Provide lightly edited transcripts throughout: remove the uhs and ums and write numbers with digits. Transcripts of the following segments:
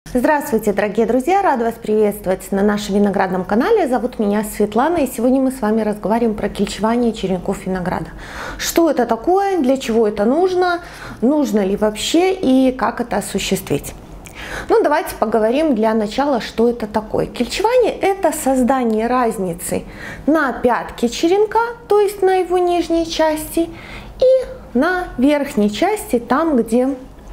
Здравствуйте, дорогие друзья! Рада вас приветствовать на нашем виноградном канале. Зовут меня Светлана, и сегодня мы с вами разговариваем про кельчевание черенков винограда. Что это такое, для чего это нужно ли вообще и как это осуществить. Ну, давайте поговорим для начала, что это такое. Кельчевание – это создание разницы на пятке черенка, то есть на его нижней части, и на верхней части, там, где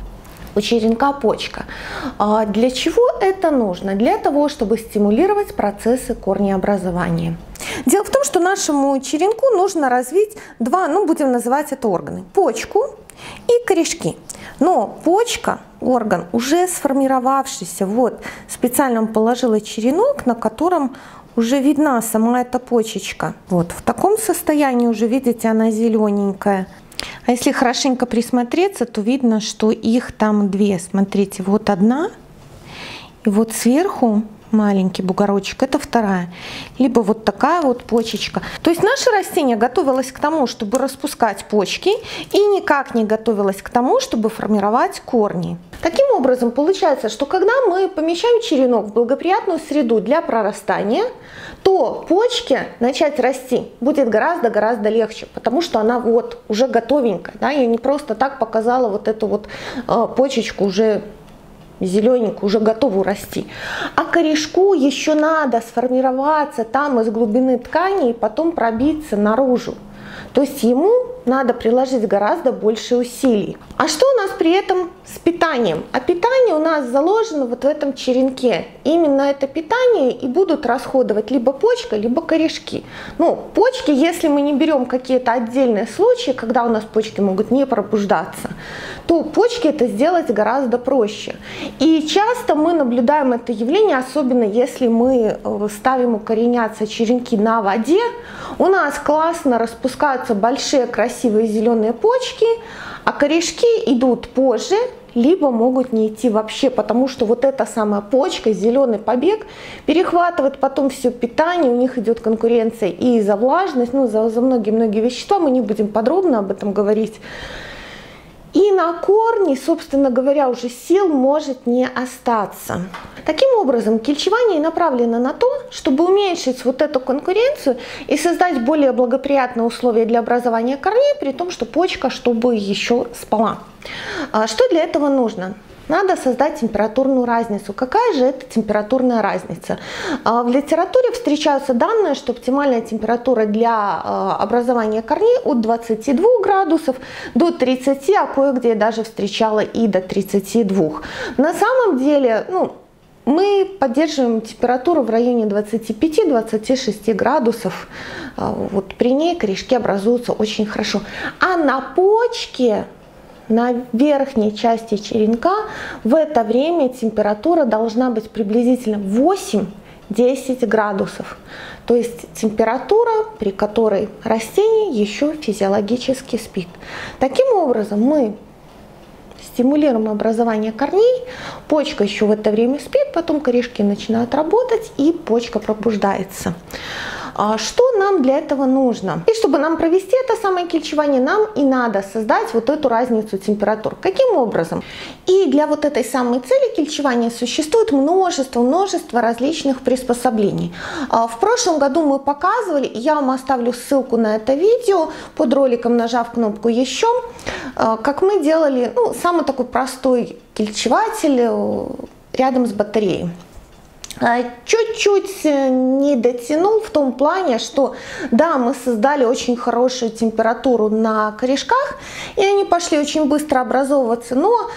у черенка почка. Для чего это нужно? Для того, чтобы стимулировать процессы корнеобразования. Дело в том, что нашему черенку нужно развить два, будем называть это органы: почку и корешки. Но почка, орган уже сформировавшийся, вот специально положила черенок, на котором уже видна сама эта почечка. Вот в таком состоянии уже, видите, она зелененькая. А если хорошенько присмотреться, то видно, что их там две. Смотрите, вот одна, и вот сверху маленький бугорочек, это вторая. Либо вот такая вот почечка. То есть наше растение готовилось к тому, чтобы распускать почки, и никак не готовилось к тому, чтобы формировать корни. Таким образом, получается, что когда мы помещаем черенок в благоприятную среду для прорастания, то почке начать расти будет гораздо легче, потому что она вот уже готовенькая. Да? Я не просто так показала вот эту вот почечку уже зелененькую, уже готовую расти. А корешку еще надо сформироваться там из глубины ткани и потом пробиться наружу. То есть ему надо приложить гораздо больше усилий. А что у нас при этом с питанием? А питание у нас заложено вот в этом черенке. Именно это питание и будут расходовать либо почка, либо корешки. Почки, если мы не берем какие-то отдельные случаи, когда у нас почки могут не пробуждаться, то почки это сделать гораздо проще. И часто мы наблюдаем это явление, особенно если мы ставим укореняться черенки на воде. У нас классно распускаются большие красивые зеленые почки, а корешки идут позже, либо могут не идти вообще, потому что вот эта самая почка, зеленый побег, перехватывает потом все питание, у них идет конкуренция и за влажность, за многие вещества, мы не будем подробно об этом говорить. И на корни, собственно говоря, уже сил может не остаться. Таким образом, кельчевание направлено на то, чтобы уменьшить вот эту конкуренцию и создать более благоприятные условия для образования корней, при том, что почка, чтобы еще спала. Что для этого нужно? Надо создать температурную разницу. Какая же это температурная разница? В литературе встречаются данные, что оптимальная температура для образования корней от 22 градусов до 30, а кое-где даже встречала и до 32. На самом деле, мы поддерживаем температуру в районе 25-26 градусов. Вот при ней корешки образуются очень хорошо. А на почке, на верхней части черенка, в это время температура должна быть приблизительно 8-10 градусов. То есть температура, при которой растение еще физиологически спит. Таким образом, мы стимулируем образование корней, почка еще в это время спит, потом корешки начинают работать и почка пробуждается. Что нам для этого нужно? И чтобы нам провести это самое кельчевание, нам и надо создать вот эту разницу температур. Каким образом? И для вот этой самой цели кельчевания существует множество различных приспособлений. В прошлом году мы показывали, я вам оставлю ссылку на это видео под роликом, нажав кнопку «Еще», как мы делали самый такой простой кельчеватель рядом с батареей. Чуть-чуть не дотянул в том плане, что да, мы создали очень хорошую температуру на корешках, и они пошли очень быстро образовываться, но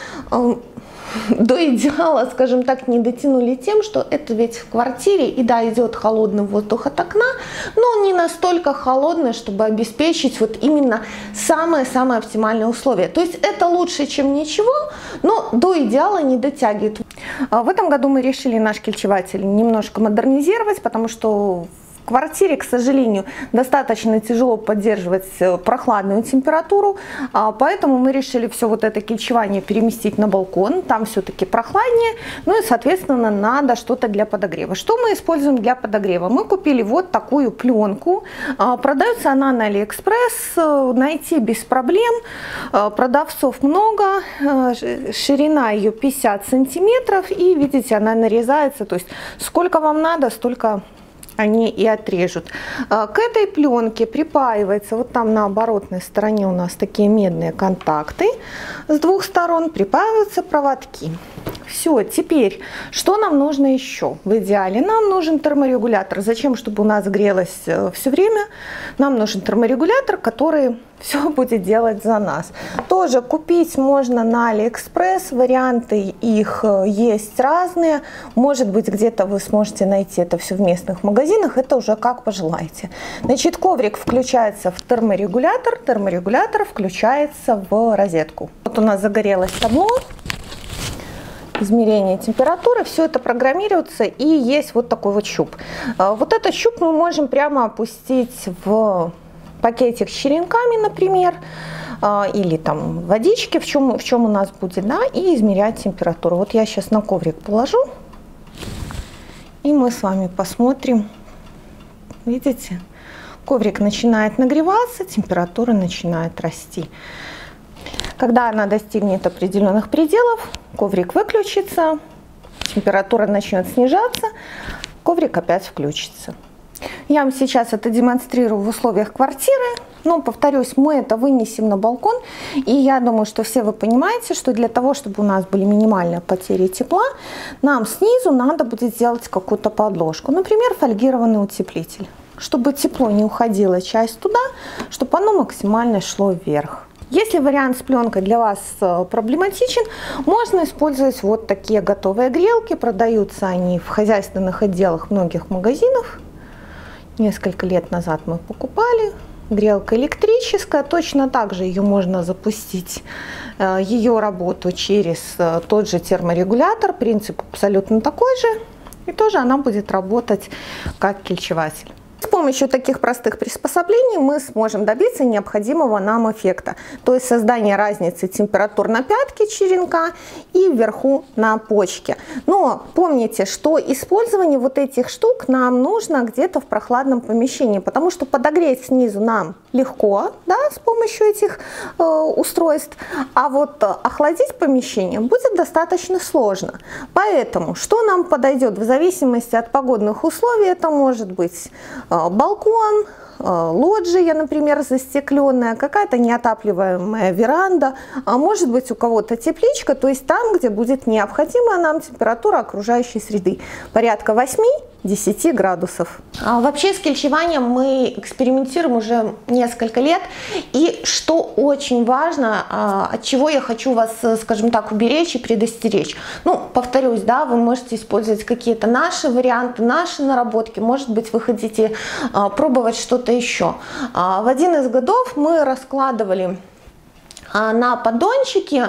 до идеала, скажем так, не дотянули тем, что это ведь в квартире, и да, идет холодный воздух от окна, но он не настолько холодный, чтобы обеспечить вот именно самые-самые оптимальные условия. То есть это лучше, чем ничего, но до идеала не дотягивает. В этом году мы решили наш кельчеватель немножко модернизировать, потому что В квартире, к сожалению, достаточно тяжело поддерживать прохладную температуру, поэтому мы решили все вот это кельчевание переместить на балкон. Там все-таки прохладнее, ну и, соответственно, надо что-то для подогрева. Что мы используем для подогрева? Мы купили вот такую пленку. Продается она на AliExpress, найти без проблем. Продавцов много, ширина ее 50 сантиметров, и, видите, она нарезается, то есть сколько вам надо, столько они и отрежут. К этой пленке припаивается, вот там на оборотной стороне у нас такие медные контакты, с двух сторон припаиваются проводки. Все, теперь, что нам нужно еще? В идеале нам нужен терморегулятор. Зачем? Чтобы у нас грелось все время. Нам нужен терморегулятор, который все будет делать за нас. Тоже купить можно на AliExpress, варианты их есть разные. Может быть, где-то вы сможете найти это все в местных магазинах, это уже как пожелаете. Значит, коврик включается в терморегулятор, терморегулятор включается в розетку. Вот у нас загорелось табло. Измерение температуры, все это программируется, и есть вот такой вот щуп. Вот этот щуп мы можем прямо опустить в пакетик с черенками, например, или там водички, в чем у нас будет, да, и измерять температуру. Вот я сейчас на коврик положу, и мы с вами посмотрим. Видите, коврик начинает нагреваться, температура начинает расти. Когда она достигнет определенных пределов, коврик выключится, температура начнет снижаться, коврик опять включится. Я вам сейчас это демонстрирую в условиях квартиры, но, повторюсь, мы это вынесем на балкон, и я думаю, что все вы понимаете, что для того, чтобы у нас были минимальные потери тепла, нам снизу надо будет сделать какую-то подложку, например, фольгированный утеплитель, чтобы тепло не уходило часть туда, чтобы оно максимально шло вверх. Если вариант с пленкой для вас проблематичен, можно использовать вот такие готовые грелки. Продаются они в хозяйственных отделах многих магазинов. Несколько лет назад мы покупали. Грелка электрическая, точно так же ее можно запустить, ее работу через тот же терморегулятор. Принцип абсолютно такой же. И тоже она будет работать как кельчеватель. С помощью таких простых приспособлений мы сможем добиться необходимого нам эффекта, то есть создание разницы температур на пятке черенка и вверху на почке. Но помните, что использование вот этих штук нам нужно где-то в прохладном помещении, потому что подогреть снизу нам легко, да, с помощью этих устройств, а вот охладить помещение будет достаточно сложно. Поэтому что нам подойдет в зависимости от погодных условий? Это может быть балкон, лоджия, например, застекленная, какая-то неотапливаемая веранда, а может быть у кого-то тепличка, то есть там, где будет необходимая нам температура окружающей среды, порядка 8-10 градусов. Вообще с кельчеванием мы экспериментируем уже несколько лет, и что очень важно, от чего я хочу вас, скажем так, уберечь и предостеречь. Ну, повторюсь, да, вы можете использовать какие-то наши варианты, наши наработки, может быть, вы хотите пробовать что-то еще. В один из годов мы раскладывали на поддончике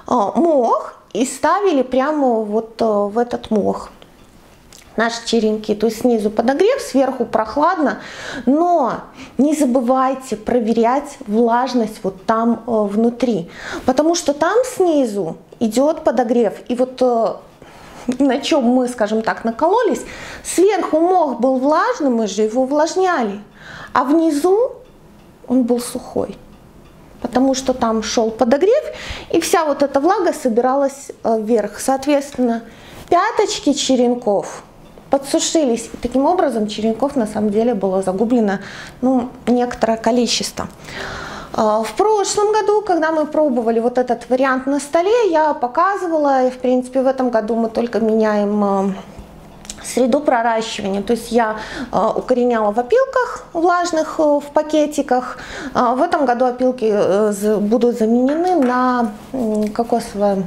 мох и ставили прямо вот в этот мох наши черенки, то есть снизу подогрев, сверху прохладно, но не забывайте проверять влажность вот там внутри, потому что там снизу идет подогрев, и вот на чем мы, скажем так, накололись, сверху мох был влажный, мы же его увлажняли, а внизу он был сухой, потому что там шел подогрев, и вся вот эта влага собиралась вверх. Соответственно, пяточки черенков подсушились, и таким образом черенков на самом деле было загублено, ну, некоторое количество. В прошлом году, когда мы пробовали вот этот вариант на столе, я показывала, и в принципе в этом году мы только меняем среду проращивания, то есть я укореняла в опилках влажных в пакетиках. В этом году опилки будут заменены на кокосовое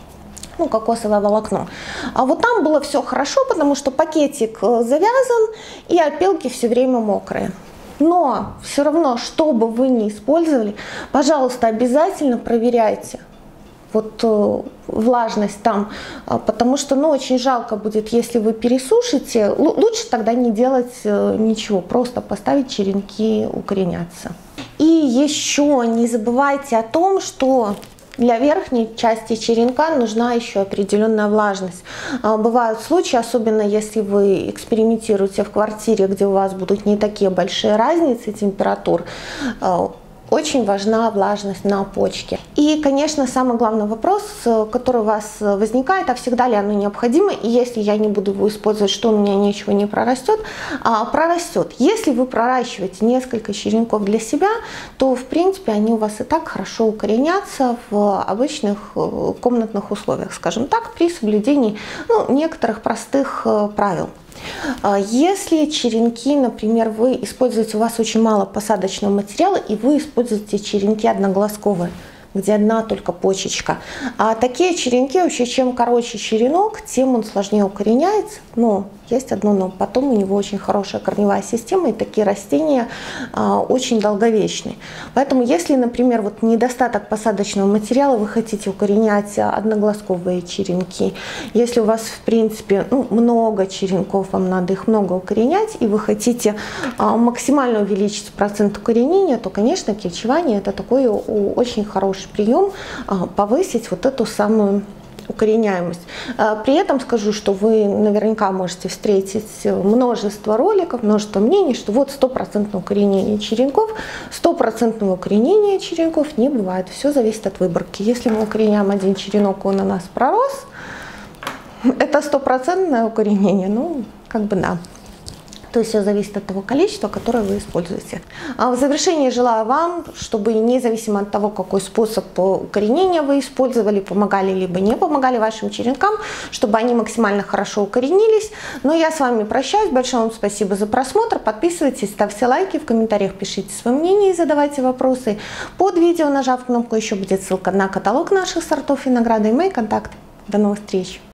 волокно. А вот там было все хорошо, потому что пакетик завязан и опилки все время мокрые. Но все равно, что бы вы ни использовали, пожалуйста, обязательно проверяйте вот влажность там, потому что, ну, очень жалко будет, если вы пересушите. Лучше тогда не делать ничего, просто поставить черенки укореняться. И еще не забывайте о том, что для верхней части черенка нужна еще определенная влажность. Бывают случаи, особенно если вы экспериментируете в квартире, где у вас будут не такие большие разницы температур, очень важна влажность на почке. И, конечно, самый главный вопрос, который у вас возникает, а всегда ли оно необходимо, и если я не буду его использовать, что у меня ничего не прорастет? Прорастет. Если вы проращиваете несколько черенков для себя, то, в принципе, они у вас и так хорошо укоренятся в обычных комнатных условиях, скажем так, при соблюдении некоторых простых правил. Если черенки, например, вы используете, у вас очень мало посадочного материала, и вы используете черенки одноглазковые, где одна только почечка. А такие черенки, вообще, чем короче черенок, тем он сложнее укореняется. Но есть одно но, потом у него очень хорошая корневая система, и такие растения очень долговечны. Поэтому, если, например, вот недостаток посадочного материала, вы хотите укоренять одноглазковые черенки, если у вас, в принципе, много черенков, вам надо их много укоренять, и вы хотите максимально увеличить процент укоренения, то, конечно, кельчевание — это такой очень хороший прием повысить вот эту самую укореняемость. При этом скажу, что вы наверняка можете встретить множество роликов, множество мнений, что вот 100% укоренение черенков. 100% укоренения черенков не бывает. Все зависит от выборки. Если мы укореняем один черенок, он у нас пророс, это 100% укоренение. Да. То есть все зависит от того количества, которое вы используете. В завершение желаю вам, чтобы независимо от того, какой способ укоренения вы использовали, помогали либо не помогали вашим черенкам, чтобы они максимально хорошо укоренились. Но я с вами прощаюсь. Большое вам спасибо за просмотр. Подписывайтесь, ставьте лайки, в комментариях пишите свое мнение и задавайте вопросы. Под видео, нажав кнопку «Еще», будет ссылка на каталог наших сортов винограда и мои контакты. До новых встреч!